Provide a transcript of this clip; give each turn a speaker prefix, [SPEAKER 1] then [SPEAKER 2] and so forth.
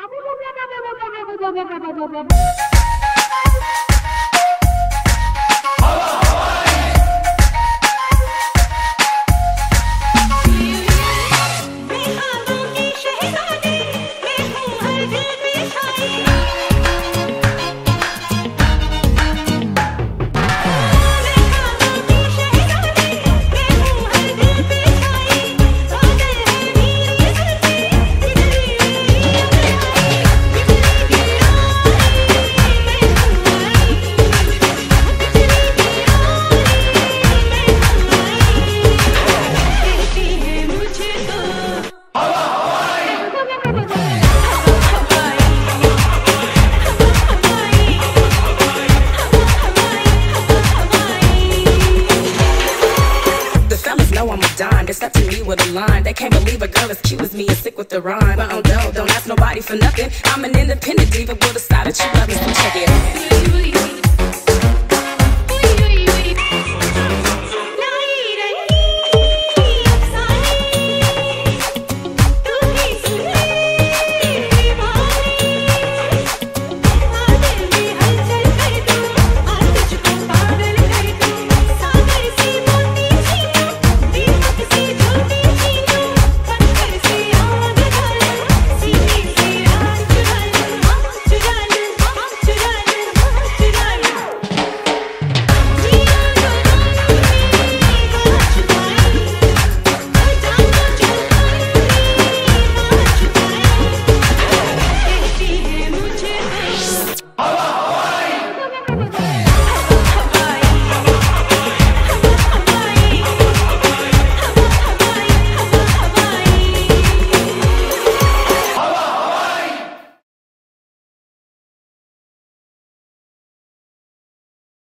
[SPEAKER 1] It's up to me with a line. They can't believe a girl as cute as me is sick with the rhyme. But don't ask nobody for nothing. I'm an independent diva with a style that you